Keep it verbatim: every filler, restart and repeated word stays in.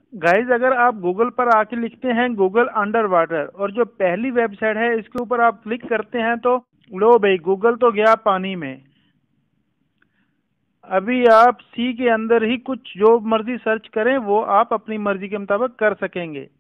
Guys अगर आप Google पर आके लिखते हैं गूगल अंडर वाटर, और जो पहली वेबसाइट है इसके ऊपर आप क्लिक करते हैं तो लो भाई गूगल तो गया पानी में। अभी आप सी के अंदर ही कुछ जो मर्जी सर्च करें वो आप अपनी मर्जी के मुताबिक कर सकेंगे।